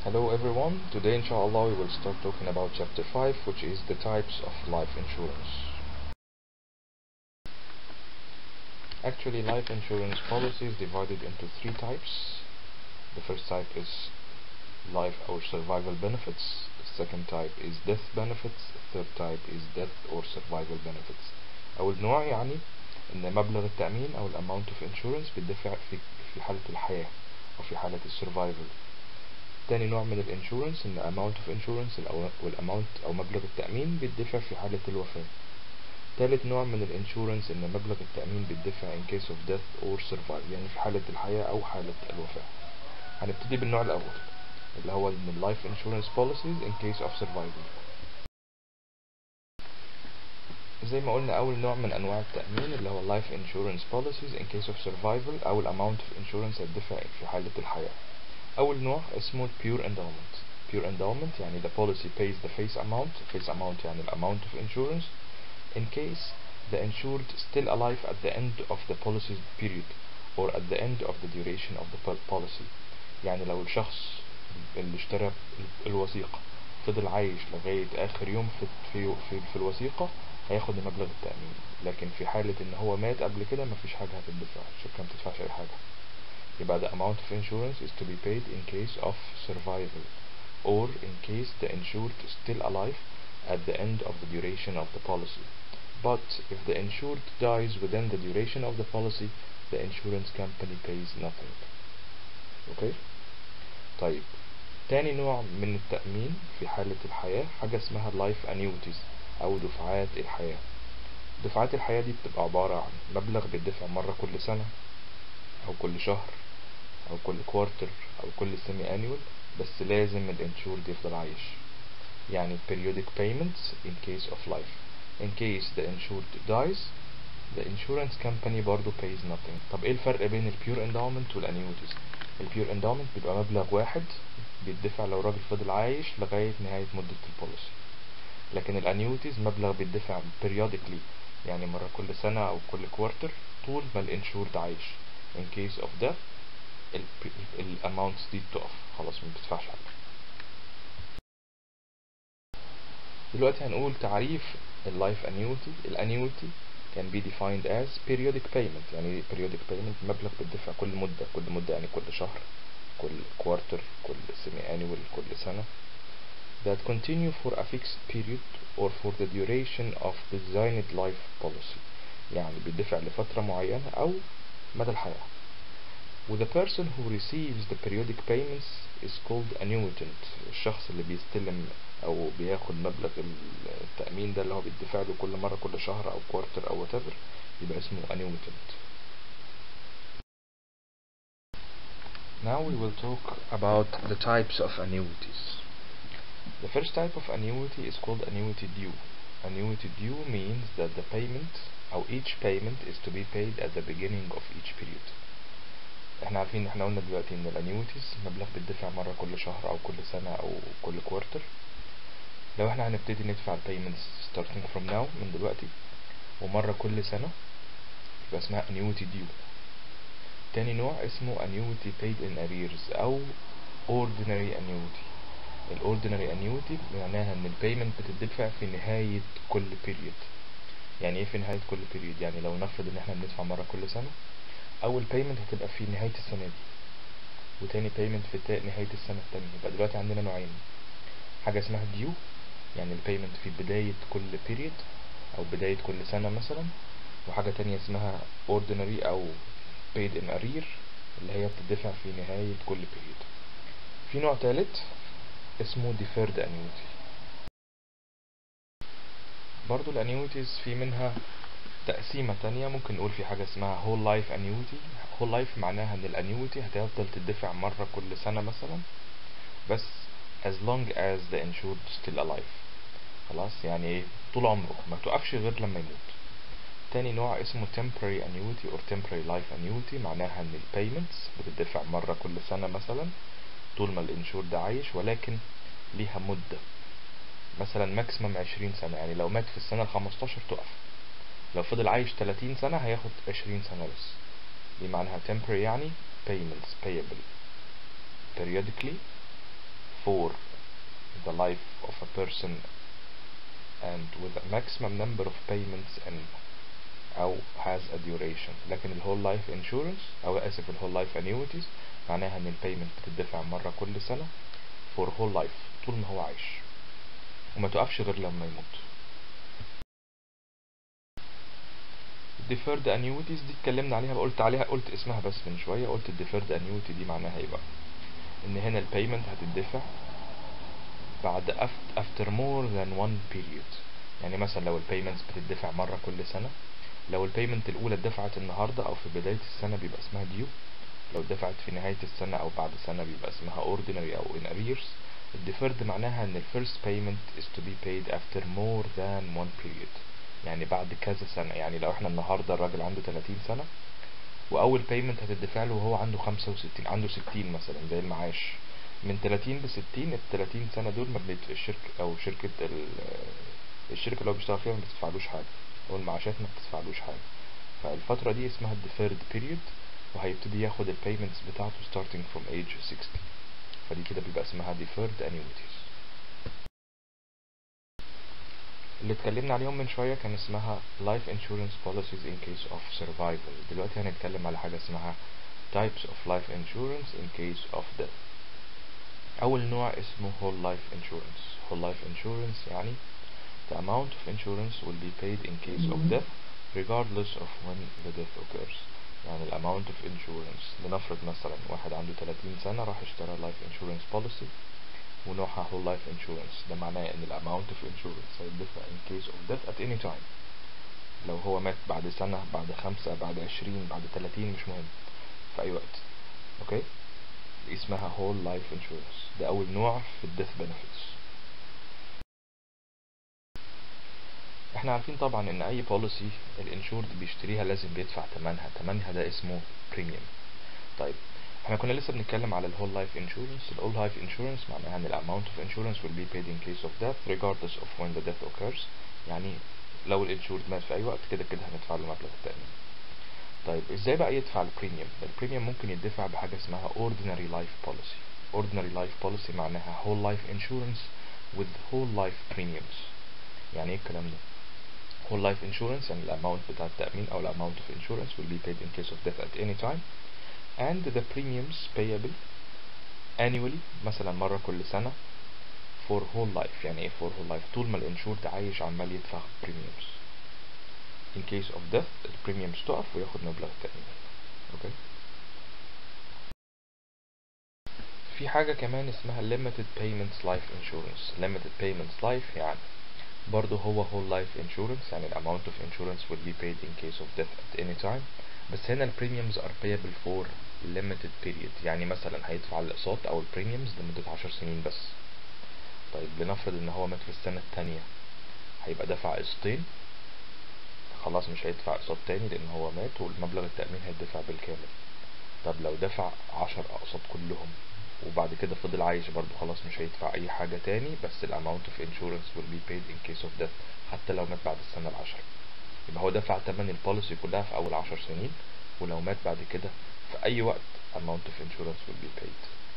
Hello everyone, today inshallah we will start talking about chapter 5, which is the types of life insurance. Actually, life insurance policy is divided into three types. The first type is life or survival benefits. The second type is death benefits. The third type is death or survival benefits. أول نوع يعني إن مبلغ التأمين أو الامount of insurance بيدفع في حالة الحياة أو في حالة السرفايفل. تاني نوع من الانشورنس ان amount of insurance والاماونت او مبلغ التأمين بيدفع في حالة الوفاة. تالت نوع من الانشورنس ان مبلغ التأمين بيدفع in case of death or survival، يعني في حالة الحياة او حالة الوفاة. هنبتدي بالنوع الاول اللي هو من life insurance policies in case of survival. زي ما قلنا اول نوع من انواع التأمين اللي هو life insurance policies in case of survival او amount of insurance هتدفع في حالة الحياة. أول نوع اسمه pure endowment. pure endowment يعني the policy pays the face amount يعني amount of insurance in case the insured still alive at the end of the policy period or at the end of the duration of the policy. يعني لو الشخص اللي اشترى الوثيقة فضل عايش لغاية آخر يوم في الوثيقة هياخد مبلغ التأمين، لكن في حالة ان هو مات قبل كده مفيش حاجة هتدفع، الشركة متدفعش أي حاجة. يبقى the amount of insurance is to be paid in case of survival or in case the insured is still alive at the end of the duration of the policy. But if the insured dies within the duration of the policy, the insurance company pays nothing. Okay? طيب تاني نوع من التأمين في حالة الحياة حاجة اسمها life annuities أو دفعات الحياة. دفعات الحياة دي بتبقى عبارة عن مبلغ بيدفع مرة كل سنة أو كل شهر أو كل كوارتر أو كل سيمي annual، بس لازم الانشورد يفضل عايش، يعني periodic payments in case of life. In case the insured dies, the insurance company برضو pays nothing. طب ايه الفرق بين البيور endowment والانيوتيز؟ البيور endowment بيبقى مبلغ واحد بيدفع لو الراجل فضل عايش لغاية نهاية مدة البوليسي، لكن الانيوتيز مبلغ بيدفع periodically يعني مرة كل سنة أو كل كوارتر طول ما الانشورد عايش. In case of death الاماونتس دي بتقف خلاص ما بتدفعش حاجة. دلوقتي هنقول تعريف اللايف انيوتي. الانيوتي can be defined as periodic payment. يعني periodic payment مبلغ بتدفع كل مدة يعني كل شهر كل كوارتر كل سيمي annual كل سنة that continue for a fixed period or for the duration of the designed life policy، يعني بيدفع لفترة معينة أو مدى الحياة. و the person who receives the periodic payments is called annuitant. الشخص اللي بيستلم أو بياخد مبلغ التأمين ده اللي هو بيدفع له كل مرة كل شهر أو كوارتر أو whatever يبقى اسمه annuitant. Now we will talk about the types of annuities. The first type of annuity is called annuity due. Annuity due means that the payment أو each payment is to be paid at the beginning of each period. احنا عارفين احنا قلنا دلوقتي ان الانيوتيز مبلغ بيدفع مرة كل شهر او كل سنة او كل كوارتر. لو احنا هنبتدي ندفع payments starting from now من دلوقتي ومرة كل سنة يبقى اسمها annuity due. تاني نوع اسمه annuity paid in arrears او ordinary annuity. ordinary annuity معناها ان البيمنت بتدفع في نهاية كل period. يعني ايه في نهاية كل period؟ يعني لو نفرض ان احنا بندفع مرة كل سنة، اول payment هتبقى في نهاية السنة دي وتاني payment في نهاية السنة التانية. يبقى دلوقتي عندنا نوعين، حاجة اسمها due يعني البيمنت في بداية كل period او بداية كل سنة مثلا، وحاجة تانية اسمها ordinary او paid in arrear اللي هي بتدفع في نهاية كل period. في نوع تالت اسمه deferred annuity. برضو الانيوتيز في منها تقسيمة تانية، ممكن نقول في حاجة اسمها whole life annuity. whole life معناها ان الانيوتي هتفضل تدفع مرة كل سنة مثلا بس as long as the insured still alive. خلاص يعني ايه؟ طول عمره ما توقفش غير لما يموت. تاني نوع اسمه temporary annuity or temporary life annuity، معناها ان البيمنتس بتدفع مرة كل سنة مثلا طول ما الانشورد عايش، ولكن ليها مدة مثلا ماكسيمم 20 سنة. يعني لو مات في السنة ال15 تقف، لو فضل عايش 30 سنة هياخد 20 سنة بس. دي معناها temporary يعني payments payable periodically for the life of a person and with a maximum number of payments and أو has a duration. لكن ال whole life insurance أو آسف ال whole life annuities معناها إن ال payment بتدفع مرة كل سنة for whole life طول ما هو عايش وما توقفش غير لما يموت. deferred annuities دي اتكلمنا عليها، قلت اسمها بس من شوية. قلت deferred annuity دي معناها ايه بقى؟ ان هنا ال payment هتدفع بعد after more than one period. يعني مثلا لو ال payments بتدفع مرة كل سنة، لو ال payment الأولى اتدفعت النهاردة أو في بداية السنة بيبقى اسمها due، لو اتدفعت في نهاية السنة أو بعد سنة بيبقى اسمها ordinary أو in arrears. الديفيرد معناها ان ال first payment is to be paid after more than one period، يعني بعد كذا سنة. يعني لو احنا النهاردة الراجل عنده 30 سنة وأول payment هتدفع له وهو عنده 65، عنده 60 مثلا زي المعاش، من 30 ل 60 ال 30 سنة دول ما الشركة أو الشركة اللي هو بيشتغل فيها ما بتدفعلوش حاجة، أو المعاشات ما بتدفعلوش حاجة. فالفترة دي اسمها deferred period، وهيبتدي ياخد ال payments بتاعته starting from age 60. فدي كده بيبقى اسمها deferred annuities. اللي اتكلمنا عليهم من شوية كان اسمها life insurance policies in case of survival. دلوقتي هنتكلم على حاجة اسمها types of life insurance in case of death. أول نوع اسمه whole life insurance. whole life insurance يعني the amount of insurance will be paid in case of death regardless of when the death occurs. يعني ال amount of insurance، لنفرض مثلا واحد عنده 30 سنة راح اشترى life insurance policy ونوعها whole life insurance، ده معناه ان ال amount of insurance هيدفع in case of death at any time. لو هو مات بعد سنة، بعد 5، بعد 20، بعد 30، مش مهم، في اي وقت. اوكي، دي اسمها whole life insurance. ده اول نوع في ال death benefits. احنا عارفين طبعا ان اي policy الانشورد بيشتريها لازم بيدفع تمنها ده اسمه premium. طيب احنا كنا لسه بنتكلم على الهول لايف انشورنس. الهول لايف انشورنس معناها ان الاماونت اوف انشورنس will be paid in case of death regardless of when the death occurs. يعني لو الانشورد مات في اي وقت كده هندفع له مبلغ التأمين. طيب ازاي بقى يدفع البريميوم؟ البريميوم ممكن يدفع بحاجة اسمها ordinary life policy. ordinary life policy معناها whole life insurance with whole life premiums. يعني ايه الكلام ده؟ whole life insurance يعني الاماونت بتاع التأمين او الاماونت of insurance will be paid in case of death at any time and the premiums payable annually، مثلا مرة كل سنة for whole life. يعني ايه for whole life؟ طول ما الانشورد عايش عمال يدفع premiums. in case of death البريميومز تقف وياخد مبلغ التأمين. اوكي، في حاجة كمان اسمها limited payments life insurance. limited payments life يعني برضه هو whole life insurance، يعني amount of insurance will be paid in case of death at any time، بس هنا premiums are payable for limited period. يعني مثلا هيدفع الاقساط او premiums لمدة 10 سنين بس. طيب لنفرض ان هو مات في السنة التانية، هيبقى دفع قسطين، خلاص مش هيدفع اقساط تاني لان هو مات والمبلغ التأمين هيدفع بالكامل. طب لو دفع 10 اقساط كلهم وبعد كده فضل عايش برضه، خلاص مش هيدفع اي حاجة تاني، بس ال amount of insurance will be paid in case of death حتى لو مات بعد السنة العشرة. يبقى هو دفع تمن البوليسي كلها في اول 10 سنين، ولو مات بعد كده في اي وقت amount of insurance will be paid.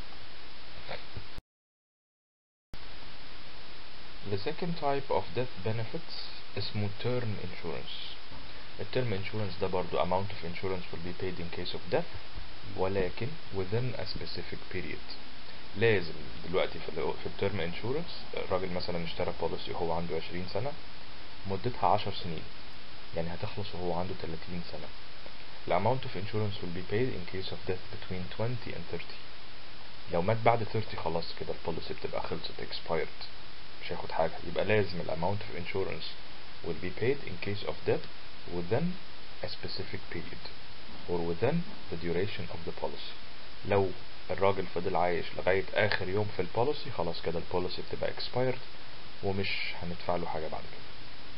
The second type of death benefits اسمه term insurance. الترم insurance ده برضو amount of insurance will be paid in case of death، ولكن within a specific period. لازم دلوقتي في الترم انشورنس الراجل مثلا اشترى بوليسي وهو عنده 20 سنة مدتها 10 سنين، يعني هتخلص وهو عنده 30 سنة. The amount of insurance will be paid in case of death between 20 and 30. لو مات بعد 30 خلاص كده البوليسي بتبقى خلصت expired، مش هياخد حاجة. يبقى لازم ال amount of insurance will be paid in case of death within a specific period or within the duration of the policy. لو الراجل فضل عايش لغاية آخر يوم في البوليسي خلاص كده البوليسي بتبقى expired ومش هندفع له حاجة بعد كده.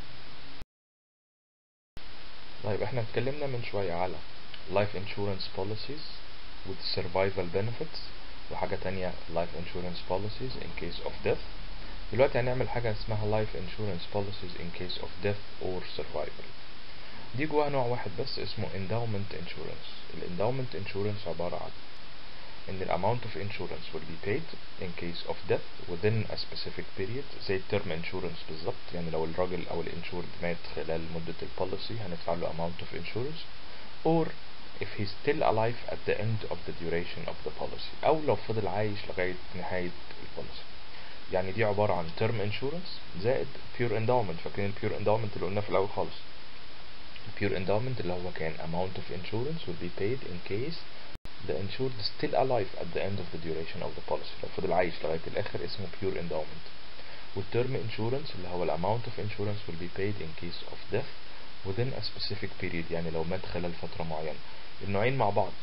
طيب احنا اتكلمنا من شوية على life insurance policies with survival benefits وحاجة تانية life insurance policies in case of death. دلوقتي هنعمل حاجة اسمها life insurance policies in case of death or survival. دي جواها نوع واحد بس اسمه endowment insurance. ال endowment insurance عبارة عن ان ال amount of insurance will be paid in case of death within a specific period زي term insurance بالظبط. يعني لو الراجل او الانشورد مات خلال مدة البوليسي هندفع له amount of insurance, or if he's still alive at the end of the duration of the policy, او لو فضل عايش لغاية نهاية البوليسي. يعني دي عبارة عن term insurance زائد pure endowment. فاكرين ال pure endowment اللي قلنا في الاول خالص؟ pure endowment اللي هو كان amount of insurance will be paid in case the insured is still alive at the end of the duration of the policy. لو فضل عايش لغاية الآخر اسمه pure endowment. والterm insurance اللي هو amount of insurance will be paid in case of death within a specific period. يعني لو مات خلال فترة معينة. النوعين مع بعض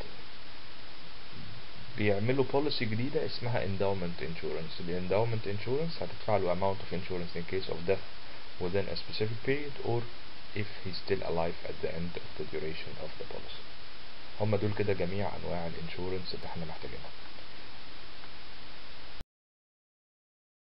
بيعملوا policy جديدة اسمها endowment insurance. ال endowment insurance هتدفع له amount of insurance in case of death within a specific period, or if he's still alive at the end of the duration of the policy. هم دول كده جميع انواع الانشورنس اللي احنا محتاجينها.